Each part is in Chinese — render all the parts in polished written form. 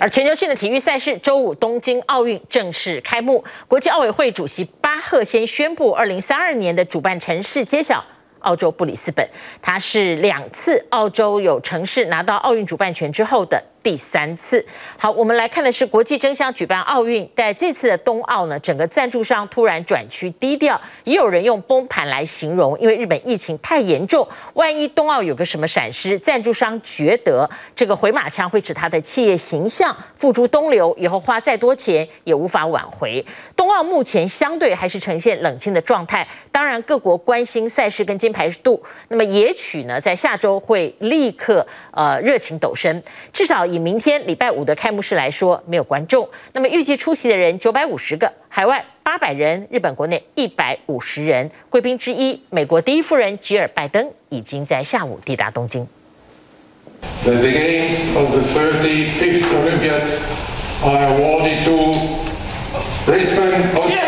而全球性的体育赛事，周五东京奥运正式开幕。国际奥委会主席巴赫先宣布，2032年的主办城市揭晓。澳洲布里斯本，它是2次澳洲有城市拿到奥运主办权之后的第3次。好，我们来看的是国际争相举办奥运，在这次的冬奥呢，整个赞助商突然转趋低调，也有人用崩盘来形容，因为日本疫情太严重，万一冬奥有个什么闪失，赞助商觉得这个回马枪会使他的企业形象付诸东流，以后花再多钱也无法挽回。冬奥目前相对还是呈现冷清的状态，当然各国关心赛事跟金牌度，那么也许呢，在下周会立刻热情陡升，至少以明天礼拜5的开幕式来说，没有观众。那么预计出席的人950个，海外800人，日本国内150人。贵宾之一，美国第一夫人吉尔拜登已经在下午抵达东京。 The games of the 35th Olympiad are awarded to Brisbane, Australia.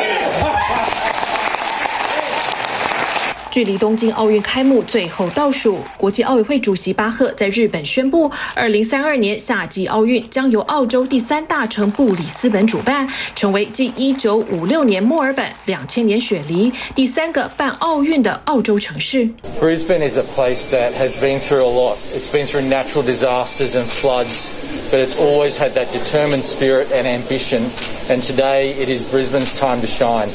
距离东京奥运开幕最后倒数，国际奥委会主席巴赫在日本宣布，2032年夏季奥运将由澳洲第3大城布里斯本主办，成为继1956年墨尔本、2000年雪梨第3个办奥运的澳洲城市。 Brisbane is a place that has been through a lot. It's been through natural disasters and floods, but it's always had that determined spirit and ambition. And today it is Brisbane's time to shine.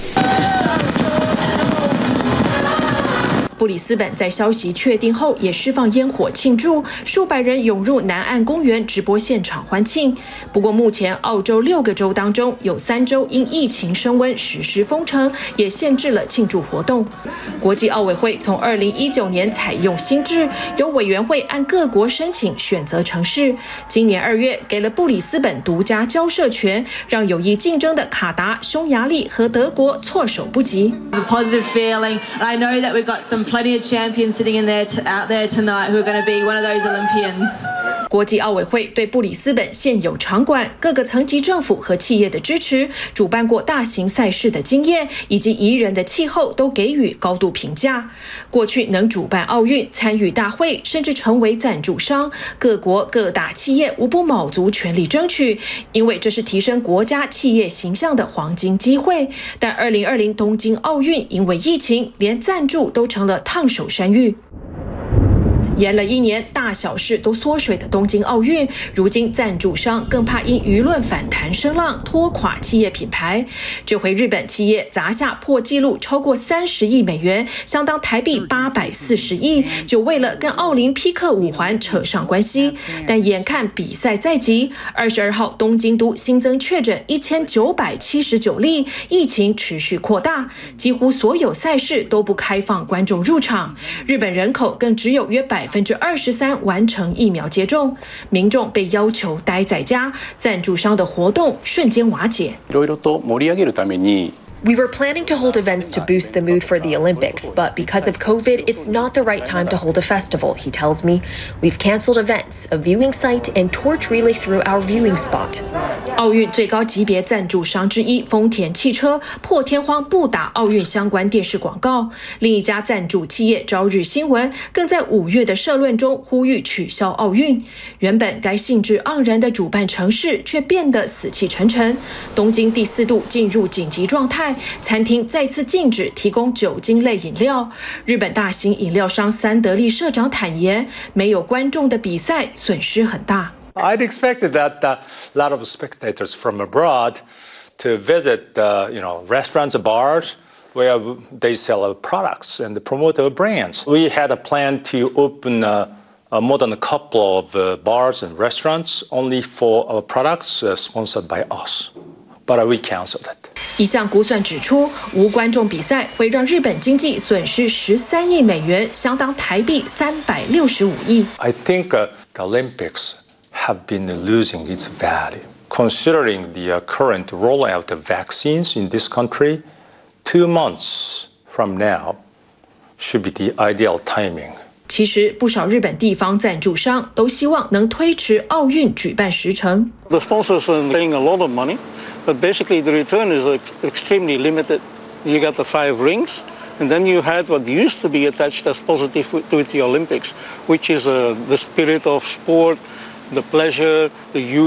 布里斯本在消息确定后也释放烟火庆祝，数百人涌入南岸公园直播现场欢庆。不过目前澳洲6个州当中有3州因疫情升温实施封城，也限制了庆祝活动。国际奥委会从2019年采用新制，由委员会按各国申请选择城市。今年2月给了布里斯本独家交涉权，让有意竞争的卡达、匈牙利和德国措手不及。 A positive feeling. I know that we've got plenty of champions sitting in there out there tonight who are going to be one of those Olympians. 国际奥委会对布里斯本现有场馆、各个层级政府和企业的支持、主办过大型赛事的经验以及宜人的气候都给予高度评价。过去能主办奥运、参与大会，甚至成为赞助商，各国各大企业无不卯足全力争取，因为这是提升国家企业形象的黄金机会。但2020东京奥运因为疫情，连赞助都成了烫手山芋。延了1年，大小事都缩水的东京奥运，如今赞助商更怕因舆论反弹声浪拖垮企业品牌。这回日本企业砸下破纪录超过30亿美元，相当台币840亿，就为了跟奥林匹克5环扯上关系。但眼看比赛在即，22号东京都新增确诊1979例，疫情持续扩大，几乎所有赛事都不开放观众入场。日本人口更只有约23%完成疫苗接种，民众被要求待在家，赞助商的活动瞬间瓦解。 いろいろと盛り上げるために We were planning to hold events to boost the mood for the Olympics, but because of COVID, it's not the right time to hold a festival, he tells me. We've canceled events, a viewing site, and torch relay through our viewing spot. 奥运最高级别赞助商之一丰田汽车破天荒不打奥运相关电视广告，另一家赞助企业朝日新闻更在5月的社论中呼吁取消奥运。原本该兴致盎然的主办城市却变得死气沉沉，东京第4度进入紧急状态。餐厅再次禁止提供酒精类饮料。日本大型饮料商三得利社长坦言，没有观众的比赛损失很大。 I'd expected that a lot of spectators from abroad to visit, restaurants and bars where they sell products and promote their brands. We had a plan to open more than a couple of bars and restaurants only for our products sponsored by us.But we canceled it. 一项估算指出，无观众比赛会让日本经济损失13亿美元，相当台币365亿。 I think the Olympics have been losing its value. Considering the current rollout of vaccines in this country, 2 months from now should be the ideal timing. 其实，不少日本地方赞助商都希望能推迟奥运举办时程。 The sponsors are paying a lot of money, but basically the return is extremely limited. You got the 5 rings, and then you had what used to be attached as positive to the Olympics, which is the spirit of sport, the pleasure, the youth,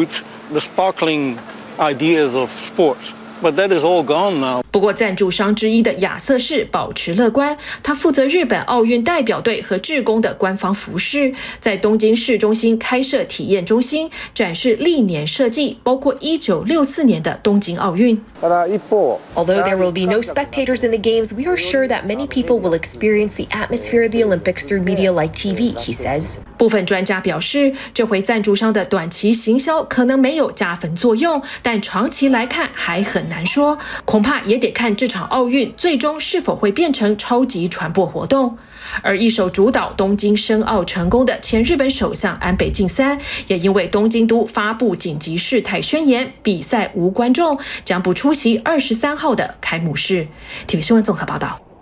the sparkling ideas of sport. But that is all gone now. 不过，赞助商之一的亚瑟士保持乐观，他负责日本奥运代表队和志工的官方服饰，在东京市中心开设体验中心，展示历年设计，包括1964年的东京奥运。 Although there will be no spectators in the games, we are sure that many people will experience the atmosphere of the Olympics through media like TV, he says. 部分专家表示，这回赞助商的短期行销可能没有加分作用，但长期来看还很难说，恐怕也得看这场奥运最终是否会变成超级传播活动。而一手主导东京申奥成功的前日本首相安倍晋三，也因为东京都发布紧急事态宣言，比赛无观众，将不出席23号的开幕式。TV 新闻综合报道。